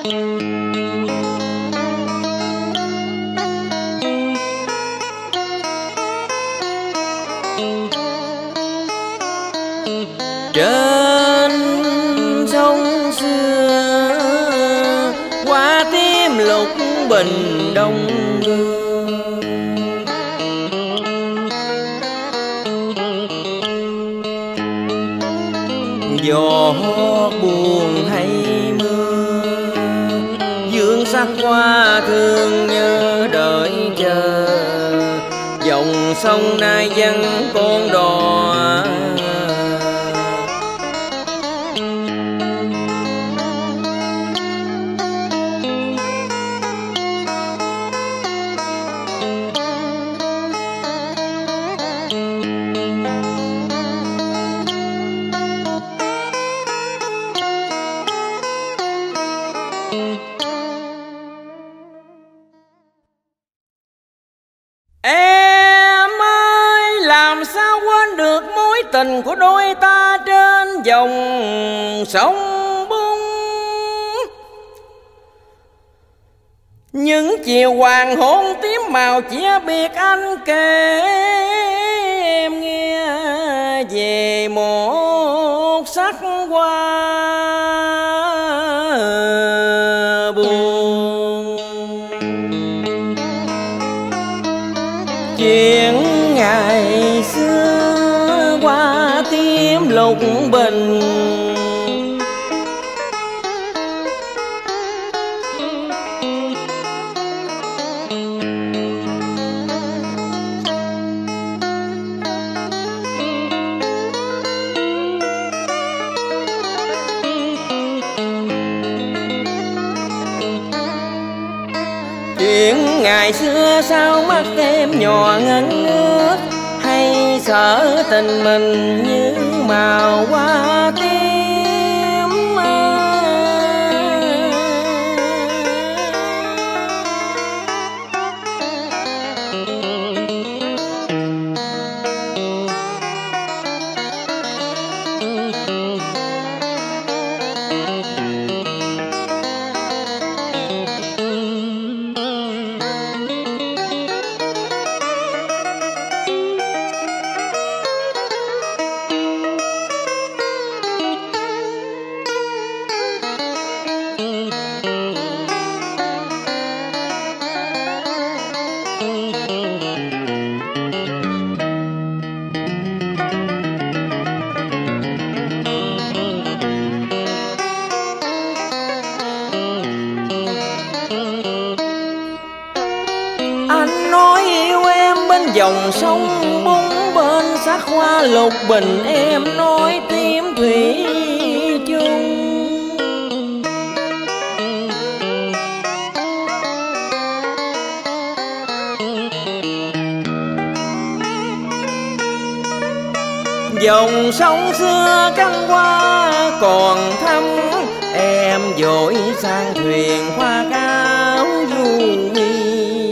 Trên sông xưa hoa tím lục bình đông gương, gió buồn hay mưa dương sắc hoa thương nhớ đợi chờ, dòng sông nay vắng con đò. Em ơi, làm sao quên được mối tình của đôi ta trên dòng sông bung. Những chiều hoàng hôn tím màu chia biệt anh kể em nghe về một sắc hoa buồn. Chuyện ngày xưa hoa tím lục bình, chuyện ngày xưa sao mắt em nhỏ ngấn nước, hay sợ tình mình như màu hoa tím. Anh nói yêu em bên dòng sông bung, bên sắc hoa lục bình em nói tim thủy chung. Dòng sông xưa căng hoa còn thăm, em vội sang thuyền hoa cao du nghi.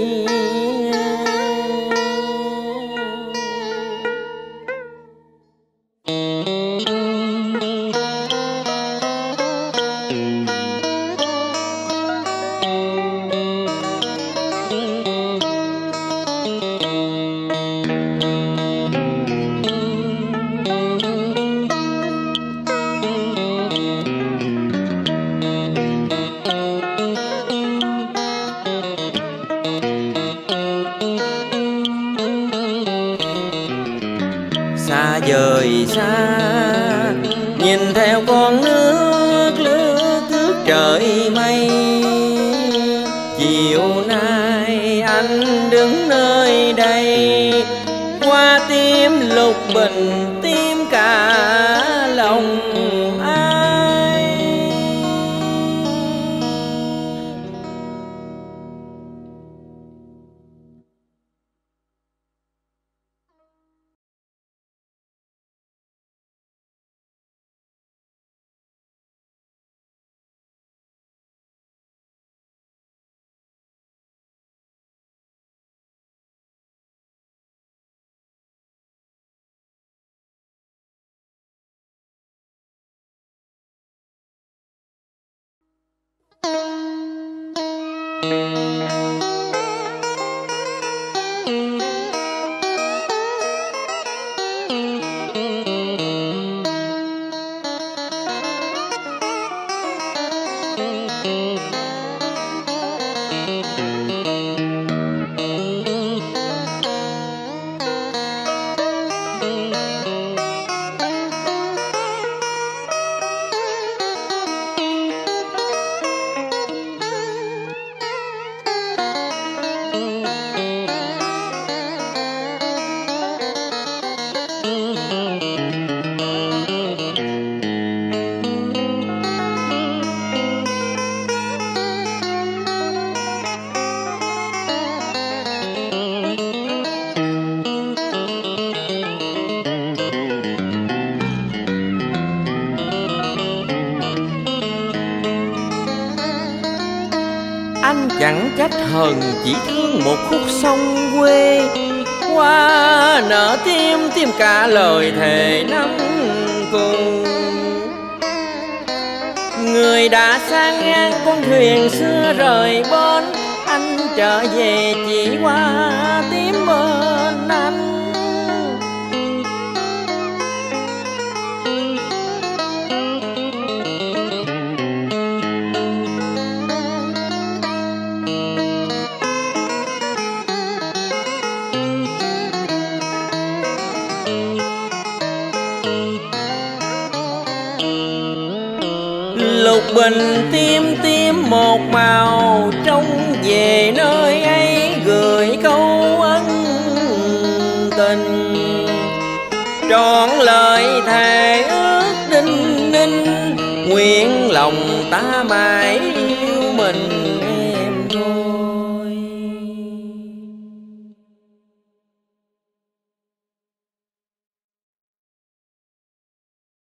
Xa vời xa nhìn theo con nước lướt trước trời mây, chiều nay anh đứng nơi đây hoa tím lục bình tím cả lòng. Anh chẳng trách hờn, chỉ thương một khúc sông quê. Qua nợ tim cả lời thề năm cùng. Người đã sang ngang con thuyền xưa rời bến, anh trở về chỉ qua tím bên anh. Lục bình tim một màu, trông về nơi ấy gửi câu ân tình. Trọn lời thề ước đinh ninh, nguyện lòng ta mãi yêu mình.